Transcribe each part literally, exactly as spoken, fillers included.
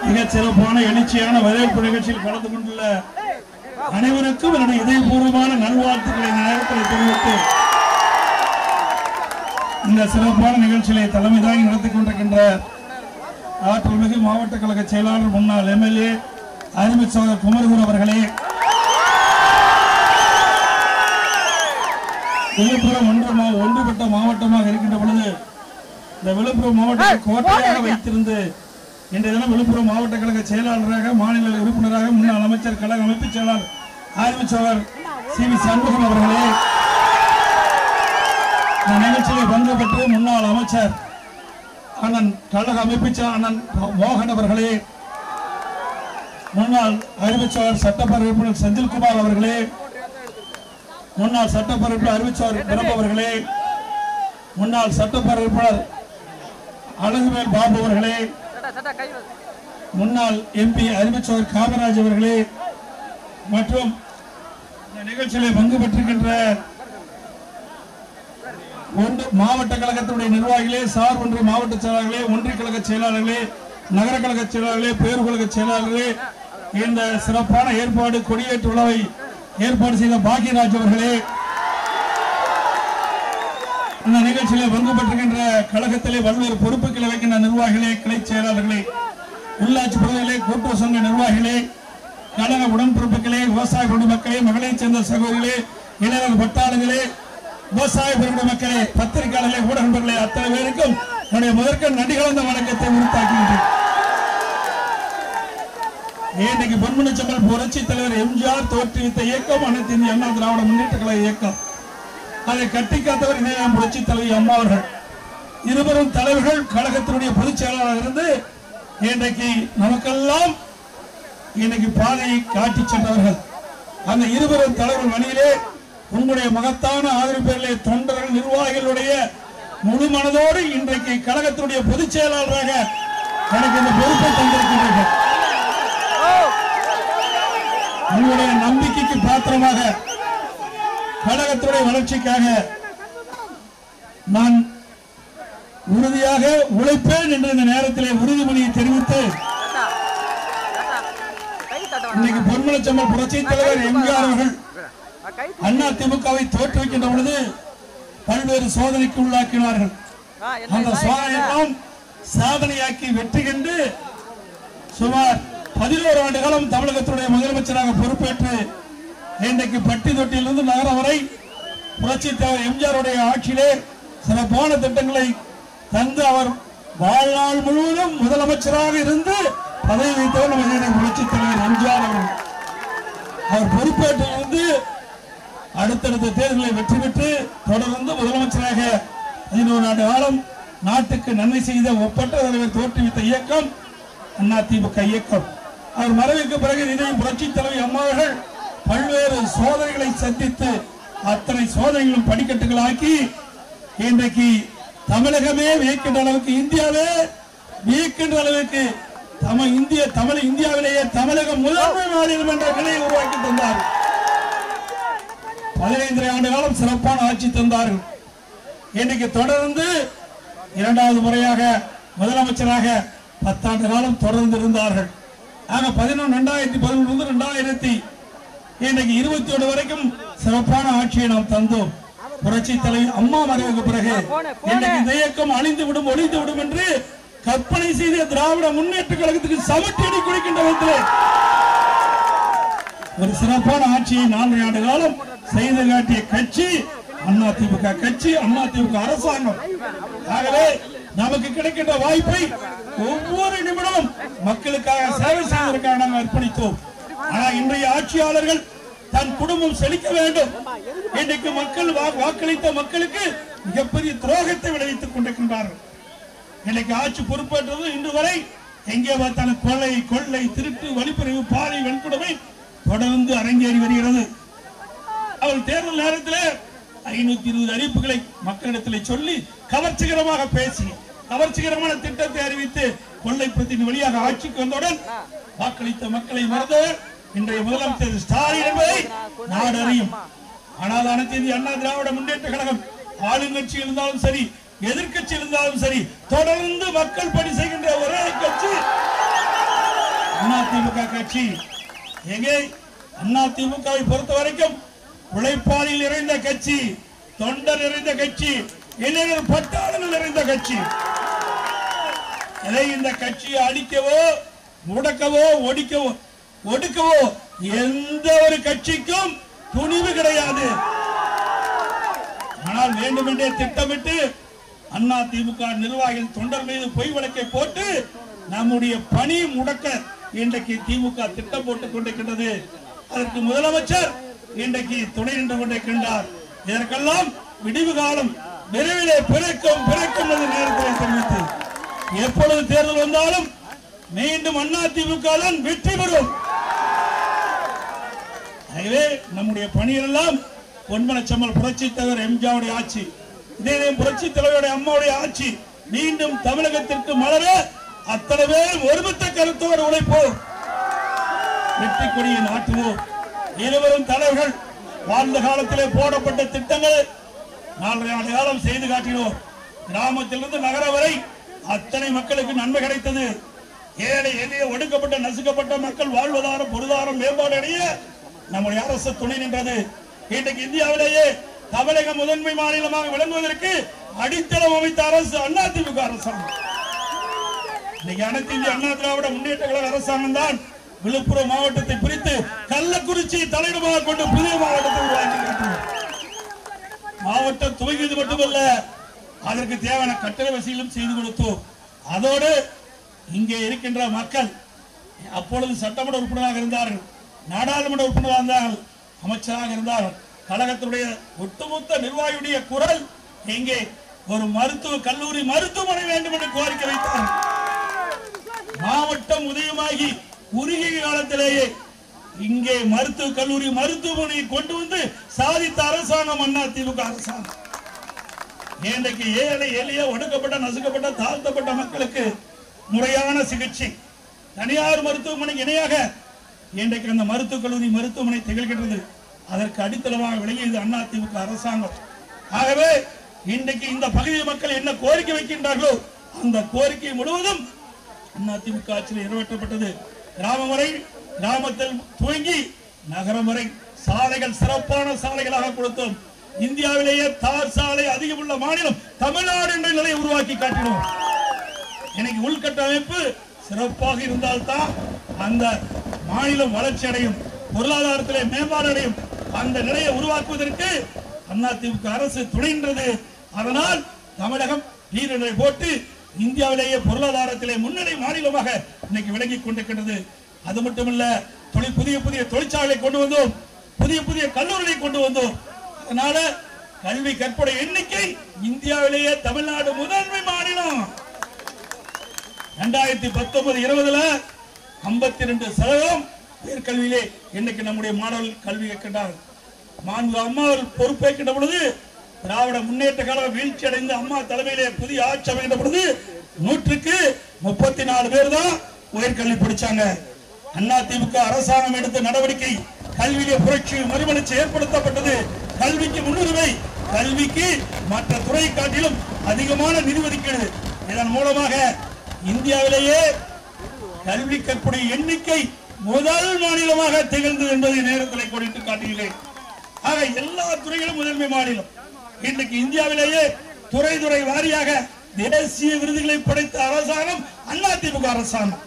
மிகச் சிறப்பான எழுச்சியான வரவேற்பு நிகழ்ச்சியில் கலந்து கொண்டுள்ள அனைவருக்கும் என்னுடைய இதயபூர்வமான நல்வாழ்த்துக்களை நேரத்தில் தெரிவித்து இந்த சிறப்பான நிகழ்ச்சியை தலைமை தாங்கி நடத்திக் கொண்டிருக்கின்ற ஆற்றல்மிகு மாவட்ட கழக செயலாளர் முன்னாள் எம்எல்ஏ அருமை சகோதரர் குமரகுரு அவர்களே, விழுப்புரம் ஒன்று ஒன்றுபட்ட மாவட்டமாக இருக்கின்ற பொழுது இந்த விழுப்புரம் மாவட்டத்தை கோட்டையாக வைத்திருந்து இன்றைய தினம் விழுப்புரம் மாவட்ட கழக செயலாளராக மாநில உறுப்பினராக முன்னாள் அமைச்சர் கழக அமைப்பு செயலாளர் அருமை சகோதரர் சி வி சண்முகம் அவர்களே, இந்த நிகழ்ச்சியில் பங்கு பெற்று முன்னாள் அமைச்சர் அண்ணன் கழக அமைப்பு அண்ணன் மோகன் அவர்களே, முன்னாள் அறிவிச்சவர் சட்டப்பேரவை உறுப்பினர் செந்தில்குமார் அவர்களே, முன்னாள் சட்டப்பேரவை அறிவிச்சவர் பிரபு அவர்களே, முன்னாள் சட்டப்பேரவை உறுப்பினர் அழகுவேல் பாபு அவர்களே, முன்னாள் எம்பி அறிவிச்சவர் காமராஜ் அவர்களே மற்றும் இந்த நிகழ்ச்சியில் பங்கு பெற்றிருக்கின்ற மாவட்ட கழகத்தினுடைய நிர்வாகிகளே, சார் ஒன்றிய மாவட்ட செயலாளர்களே, ஒன்றிய கழக செயலாளர்களே, நகர கழக செயலாளர்களே, பேரூர் கழக செயலாளர்களே, இந்த சிறப்பான ஏற்பாடு கொடியேற்று விழாவை ஏற்பாடு செய்த பாக்கியராஜ் அவர்களே, இந்த நிகழ்ச்சியிலே பங்கு பெற்றிருக்கின்ற கழகத்திலே பல்வேறு பொறுப்புகளை வைக்கின்ற நிர்வாகிகளே, கிளை செயலாளர்களே, உள்ளாட்சி பகுதிகளே, கூட்டுறவு சங்க நிர்வாகிகளே, கழக உடன்பிறப்புகளே, விவசாய குடிமக்களே, மகளைச் சேர்ந்த சகோதரிகளே, இளைஞர் பட்டாளர்களே, விவசாய பெருமிட மக்களே, பத்திரிகையாளர்களே, ஊடக நண்பர்களே, அத்தனை பேருக்கும் என்னுடைய முதற்க நன்றி கலந்த வணக்கத்தை உறுத்தாக்குகின்றேன். இன்றைக்கு பொன்முனச்சம்பல் புரட்சி தலைவர் எம்ஜிஆர் தோற்றுவித்த இயக்கம் அனைத்து இந்திய அண்ணா திராவிட முன்னேற்ற கழக இயக்கம். அதை கட்டி காத்தவர் இணையம் புரட்சி தலைவி அம்மா அவர்கள். இருவரும் தலைவர்கள் கழகத்தினுடைய பொதுச் செயலாளர் இருந்து இன்றைக்கு நமக்கெல்லாம் இன்னைக்கு பாதையை காட்டி சென்றவர்கள். அந்த இருவரும் தலைவர் வழியிலே உங்களுடைய மகத்தான ஆதரவு பேரிலே தொண்டர்கள் நிர்வாகிகளுடைய முழு மனதோடு இன்றைக்கு கழகத்தினுடைய பொதுச் செயலாளராக எனக்கு இந்த பொறுப்பை தந்திருக்கின்றீர்கள். உங்களுடைய நம்பிக்கைக்கு பாத்திரமாக கழகத்துடைய வளர்ச்சிக்காக நான் உறுதியாக உழைப்பேன் என்ற இந்த நேரத்திலே உறுதிமொழியை தெரிவித்து இன்னைக்கு பொன்முனச்சம்பல் புரட்சி தலைவர் எம்ஜிஆர் அவர்கள் அண்ணா திமுகவை தோற்றுவிக்கின்ற பொழுது பல்வேறு சோதனைக்கு உள்ளாக்கினார்கள். அந்த சோதனையெல்லாம் சாதனையாக்கி வெற்றி கண்டு சுமார் பதினோரு ஆண்டு காலம் தமிழகத்துடைய முதலமைச்சராக பொறுப்பேற்று இன்றைக்கு பட்டி தொட்டியிலிருந்து நகரம் வரை புரட்சி தலைவர் எம்ஜிஆருடைய ஆட்சியிலே சிறப்பான திட்டங்களை தந்து அவர் வாழ்நாள் முழுவதும் முதலமைச்சராக இருந்து பதவி வைத்தவர் நம்ம புரட்சி தலைவர் எம்ஜிஆர் அவர்கள். அவர் பொறுப்பேற்றிலிருந்து அடுத்தடுத்த தேர்தலை வெற்றி பெற்று தொடர்ந்து முதலமைச்சராக பதினோரு ஆண்டு காலம் நாட்டுக்கு நன்மை செய்த ஒப்பற்ற தலைவர் தோற்றுவித்த இயக்கம் அதிமுக இயக்கம். அவர் மறைவுக்கு பிறகு இதையும் புரட்சி தலைவி அம்மாவர்கள் பல்வேறு சோதனைகளை சந்தித்து அத்தனை சோதனைகளும் படிக்கட்டுகளாக்கி இன்றைக்கு தமிழகமே வியக்கின்ற அளவுக்கு, இந்தியாவே வியக்கின்ற அளவுக்கு தமிழ் இந்திய தமிழ் இந்தியாவிலேயே தமிழகம் முதன்மை மாநிலம் என்ற நிலையை உருவாக்கி தந்தார்கள். பதினைந்து ஆண்டு காலம் சிறப்பான ஆட்சி தந்தார்கள். இன்றைக்கு தொடர்ந்து இரண்டாவது முறையாக முதலமைச்சராக பத்தாண்டு காலம் தொடர்ந்து இருந்தார்கள். ஆக பதினொன்று இரண்டாயிரத்தி பதினொன்று இரண்டாயிரத்தி இன்றைக்கு இருபத்தி ஒன்று வரைக்கும் சிறப்பான ஆட்சியை நாம் தந்தோம். புரட்சி தலைவி அம்மா மறைவுக்கு பிறகு இன்றைக்கு இந்த இயக்கம் அழிந்து விடும் ஒழிந்து விடும் என்று கற்பனை செய்த திராவிட முன்னேற்ற கழகத்துக்கு சமட்டடி கொடுக்கின்ற விதத்திலே ஒரு சிறப்பான ஆட்சியை நான்கு ஆண்டு காலம் செய்து காட்டிய கட்சி அதிமுக கட்சி, அதிமுக அரசாங்கம். ஆகவே நமக்கு கிடைக்கின்ற வாய்ப்பை ஒவ்வொரு நிமிடமும் மக்களுக்காக சேவை செய்வதற்காக நாம் அர்ப்பணித்தோம். ஆனால் இன்றைய ஆட்சியாளர்கள் தன் குடும்பம் செழிக்க வேண்டும், இன்றைக்கு மக்கள் வாக்களித்த மக்களுக்கு மிகப்பெரிய துரோகத்தை விளைவித்துக் கொண்டிருக்கின்றார்கள். இன்னைக்கு ஆட்சி பொறுப்பேற்றது இன்று வரை எங்கே பார்த்தாலும் கொள்ளை கொள்ளை திருட்டு வழிப்பறிவு பாலை வெண்குடமை தொடர்ந்து அரங்கேறி வருகிறது. அவர் தேர்தல் நேரத்தில் ஐநூத்தி இருபது அறிவிப்புகளை மக்களிடத்தில் சொல்லி கவர்ச்சிகரமாக பேசி கவர்ச்சிகரமான திட்டத்தை அறிவித்து கொள்ளை பிரதிநிதி வழியாக ஆட்சிக்கு வந்தவுடன் வாக்களித்த மக்களை மறந்தவர் இன்றைய முதலமைச்சர் ஸ்டாலின் என்பதை நாடு அறியும். ஆனால் அனைத்து இந்திய அண்ணா திராவிட முன்னேற்ற கழகம் ஆளுங்கட்சி இருந்தாலும் சரி எதிர்கட்சி இருந்தாலும் சரி தொடர்ந்து மக்கள் பணி செய்கின்ற ஒரே கட்சி அதிமுக கட்சி. எங்கே அதிமுகவை பொறுத்த வரைக்கும் உழைப்பாளில் நிறைந்த கட்சி, தொண்டர் நிறைந்த கட்சி, இளைஞர் பட்டாளர்கள் நிறைந்த கட்சி. இதை இந்த கட்சியை அழிக்கவோ முடக்கவோ ஒடிக்கவோ ஒடுக்கவோ எந்த ஒரு கட்சிக்கும் துணிவு கிடையாது. ஆனால் வேண்டுமென்றே திட்டமிட்டு அதிமுக நிர்வாகிகள் தொண்டர் மீது பொய் வழக்கை போட்டு நம்முடைய பணி முடக்க இன்றைக்கு திமுக திட்டம் போட்டுக் கொண்டிருக்கின்றது. அதற்கு முதலமைச்சர் இன்றைக்கு துணை நின்று கொண்டிருக்கின்றார். இதற்கெல்லாம் விடிவு காலம் விரைவிலே பிறக்கும் பிறக்கும் நேரத்தில் தெரிவித்து எப்பொழுது தேர்தல் வந்தாலும் மீண்டும் அதிமுக தான் வெற்றி பெறும். ஆகவே நம்முடைய பணியெல்லாம் பொன்மனச்செம்மல் புரட்சி தலைவர் எம்ஜிஆருடைய ஆட்சி, இதே புரட்சி தலைவருடைய அம்மாவுடைய ஆட்சி மீண்டும் தமிழகத்திற்கு மலர அத்தனை பேர் ஒருமித்த கருத்தோடு உழைப்போம், வெற்றி கொடியை நாட்டுவோம். இருவரும் தலைவர்கள் வாழ்ந்த காலத்திலே போடப்பட்ட திட்டங்கள் நாலரை ஆண்டு காலம் செய்து காட்டினோம். கிராமத்திலிருந்து நகர வரை அத்தனை மக்களுக்கு நன்மை கிடைத்தது. ஏழை எளிய ஒடுக்கப்பட்ட நசுக்கப்பட்ட மக்கள் வாழ்வதாரம் பொருளாதாரம் மேம்பாடு அடைய நம்முடைய அரசு துணை நின்றது. இன்றைக்கு இந்தியாவிலேயே தமிழக முதன்மை மாநிலமாக விளங்குவதற்கு அடித்தளம் அமைத்த அரசு அதிமுக அரசாங்கம். இன்னைக்கு அனைத்து இந்திய அண்ணா திராவிட முன்னேற்ற கழக அரசாங்கம் தான் விழுப்புரம் மாவட்டத்தை பிரித்து கள்ளக்குறிச்சி தலையிடமாக கொண்டு புதிய மாவட்டத்தை உருவாக்கி மாவட்டம் துவங்கியது மட்டுமல்ல, அதற்கு தேவையான கட்டட வசதிகளும் செய்து கொடுத்தோம். அதோடு இங்கே இருக்கின்ற மக்கள் அப்பொழுது சட்டமன்ற உறுப்பினராக இருந்தார்கள், நாடாளுமன்ற உறுப்பினராக இருந்தார்கள், அமைச்சராக இருந்தார்கள். கழகத்தினுடைய ஒட்டுமொத்த நிர்வாகியுடைய குரல் இங்கே ஒரு மருத்துவ கல்லூரி மருத்துவமனை வேண்டும் என்று கோரிக்கை வைத்தார். மாவட்டம் உதயமாகி குறுகிய காலத்திலேயே இங்கே மருத்துவ கல்லூரி மருத்துவமனையை கொண்டு வந்து சாதித்த அரசாங்கம் அதிமுக அரசாங்கம். இன்றைக்கு ஏழை எளிய ஒடுக்கப்பட்ட நசுக்கப்பட்ட தாழ்த்தப்பட்ட மக்களுக்கு முறையான சிகிச்சை தனியார் மருத்துவமனைக்கு இணையாக இன்றைக்கு அந்த மருத்துவக் கல்லூரி மருத்துவமனை திகழ்கின்றது. அதற்கு அடித்தளமாக விளங்கியது அதிமுக அரசாங்கம். ஆகவே இன்றைக்கு இந்த பகுதி மக்கள் என்ன கோரிக்கை வைக்கின்றார்களோ அந்த கோரிக்கை முழுவதும் அதிமுக ஆட்சியில் நிறைவேற்றப்பட்டது. கிராமம் வரை கிராமத்தில் துவங்கி நகரம் வரை சாலைகள் சிறப்பான சாலைகளாக கொடுத்தோம். இந்தியாவிலேயே தார் சாலை அதிகமுள்ள மாநிலம் தமிழ்நாடு என்ற நிலையை உருவாக்கி காட்டினோம். இன்னைக்கு உள்கட்டமைப்பு சிறப்பாக இருந்தால்தான் அந்த மாநிலம் வளர்ச்சி அடையும், பொருளாதாரத்திலே மேம்பாடு அடையும். அந்த நிலையை உருவாக்குவதற்கு அதிமுக அரசு துணைன்றது. அதனால் தமிழகம் நீரிழை போட்டு இந்தியாவிலேயே பொருளாதாரத்திலே முன்னணி மாநிலமாக இன்னைக்கு விளங்கிக் கொண்டிருக்கின்றது. அது மட்டுமல்ல, தொழில் புதிய புதிய தொழிற்சாலை கொண்டு வந்தோம், புதிய புதிய கல்லூரிகளை கொண்டு வந்தோம். அதனால கல்வி கற்பனை எண்ணிக்கை இந்தியாவிலேயே தமிழ்நாடு முதன்மை மாநிலம். இரண்டாயிரத்தி பத்தொன்பது இருபதுல ஐம்பத்தி ரெண்டு சதவீதம் உயர்கல்வியிலே இன்னைக்கு நம்முடைய மாணவர்கள் கல்வி கேட்கின்றார்கள். மாண்பு அம்மா பொறுப்பேற்கின்ற பொழுது திராவிட முன்னேற்ற கழகம் வீழ்ச்சி அடைந்து அம்மா தலைமையிலே புதிய ஆட்சி அமைந்த பொழுது நூற்றுக்கு முப்பத்தி நாலு பேர் தான் உயர்கல்வி படிச்சாங்க. அதிமுக அரசாங்கம் எடுத்த நடவடிக்கை கல்வியிலே புரட்சி மறுமலர்ச்சி ஏற்படுத்தப்பட்டது. கல்விக்கு முன்னுரிமை, கல்விக்கு மற்ற துறை காட்டிலும் அதிகமான நிதி ஒதுக்கீடு. இதன் மூலமாக இந்தியாவிலேயே கல்வி கற்பனை எண்ணிக்கை முதல் மாநிலமாக திகழ்ந்தது என்பதை நேரத்தில் கொடித்து காட்டுகிறேன். ஆக எல்லா துறைகளும் முதன்மை மாநிலம். இன்றைக்கு இந்தியாவிலேயே துறை துறை வாரியாக தேசிய விருதுகளை படைத்த அரசாங்கம் அதிமுக அரசாங்கம்.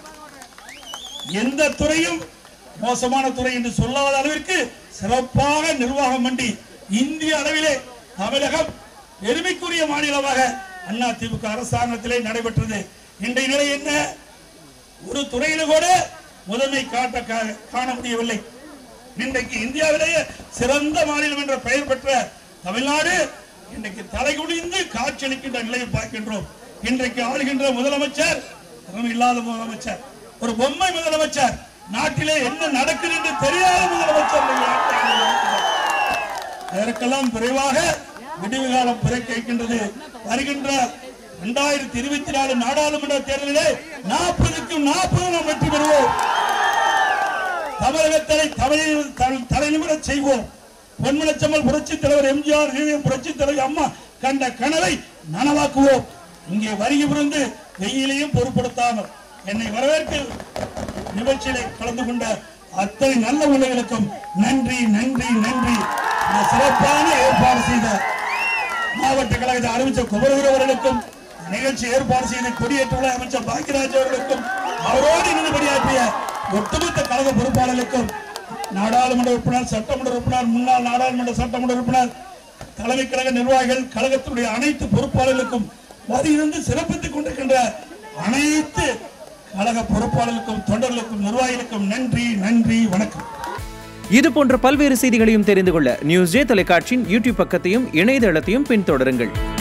எந்த துறையும் மோசமான துறை என்று சொல்லாத அளவிற்கு சிறப்பாக நிர்வாகம் பண்ணி இந்திய அளவிலே தமிழகம் பெருமைக்குரிய மாநிலமாக அதிமுக அரசாங்கத்திலே நடைபெற்றது. இன்றைய நிலை என்ன? ஒரு துறையில கூட முதன்மை காட்ட காண முடியவில்லை. இன்றைக்கு இந்தியாவிலேயே சிறந்த மாநிலம் என்ற பெயர் பெற்ற தமிழ்நாடு இன்றைக்கு தலைகுனிந்து காட்சியளிக்கின்ற நிலையை பார்க்கின்றோம். இன்றைக்கு ஆளுகின்ற முதலமைச்சர் இல்லாத முதலமைச்சர், ஒரு பொம்மை முதலமைச்சர், நாட்டிலே என்ன நடக்குது என்று தெரியாத முதலமைச்சர். இதற்கெல்லாம் விரைவாக விடிவு காலம் பிறக்கின்றது. வருகின்ற இரண்டாயிரத்தி இருபத்தி நாலு நாடாளுமன்ற தேர்தலிலே நாற்பதுக்கும் நாற்பது நாம் வெற்றி பெறுவோம். தமிழகத்தை தலைநிமிர செய்வோம். பொன்மனச்செம்மல் புரட்சி தலைவர் எம்ஜிஆர், புரட்சி தலைவர் அம்மா கண்ட கனவை நனவாக்குவோம். இங்கே வருகை புரிந்து வெயிலையும் பொருட்படுத்தாமல் என்னை வரவேற்க நிகழ்ச்சியிலே கலந்து கொண்ட அத்தனை நல்ல உள்ளங்களுக்கும் நன்றி நன்றி நன்றி. சிறப்பான ஏற்பாடு செய்த மாவட்ட கழகத்தை அறிவிச்ச குமரகுரு அவர்களுக்கும், நிகழ்ச்சி ஏற்பாடு செய்த கொடியேற்ற விழா அமைச்சர் பாக்கியராஜ் அவர்களுக்கும், அவரோடு இணைந்து பணியாற்றிய ஒட்டுமொத்த கழக பொறுப்பாளர்களுக்கும், நாடாளுமன்ற உறுப்பினர், சட்டமன்ற உறுப்பினர், முன்னாள் நாடாளுமன்ற சட்டமன்ற உறுப்பினர், தலைமை கழக நிர்வாகிகள், கழகத்தினுடைய அனைத்து பொறுப்பாளர்களுக்கும், வருகின்ற சிறப்பித்துக் கொண்டிருக்கின்ற அனைத்து கழக பொறுப்பாளர்களுக்கும், தொண்டர்களுக்கும், நிர்வாகிகளுக்கும் நன்றி நன்றி வணக்கம். இது போன்ற பல்வேறு செய்திகளையும் தெரிந்து கொள்ள நியூஸ் ஜே தொலைக்காட்சியின் யூடியூப் பக்கத்தையும் இணையதளத்தையும் பின்தொடருங்கள்.